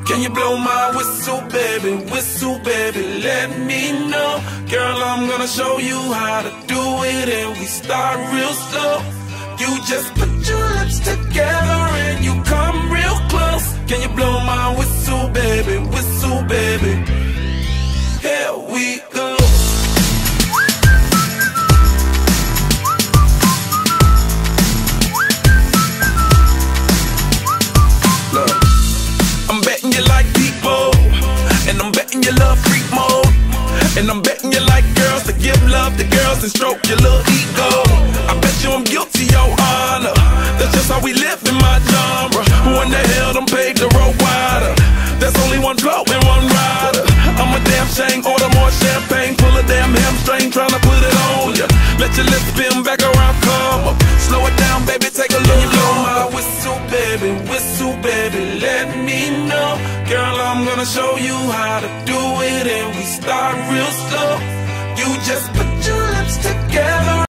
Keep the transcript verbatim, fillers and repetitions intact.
Can you blow my whistle, baby, whistle, baby, let me know. Girl, I'm gonna show you how to do it, and we start real slow. You just put your lips together and you come real close. Can you blow my whistle, baby, whistle, baby? Here we go. Look, I'm betting you like people, and I'm betting you love freak mode, and I'm betting you like girls to give love to girls and stroke your little ego. I bet you I'm guilty, your honor. That's just how we live in my genre. Who in the hell done paved the road wider? There's only one blow and one rider. I'm a damn shame, order more champagne, pull a damn hamstring, tryna put it on ya. Let your lips spin back around, come up. Slow it down, baby, take a look. You blow my whistle, baby, whistle, baby, let me know. Girl, I'm gonna show you how to do it, and we start real slow. You just put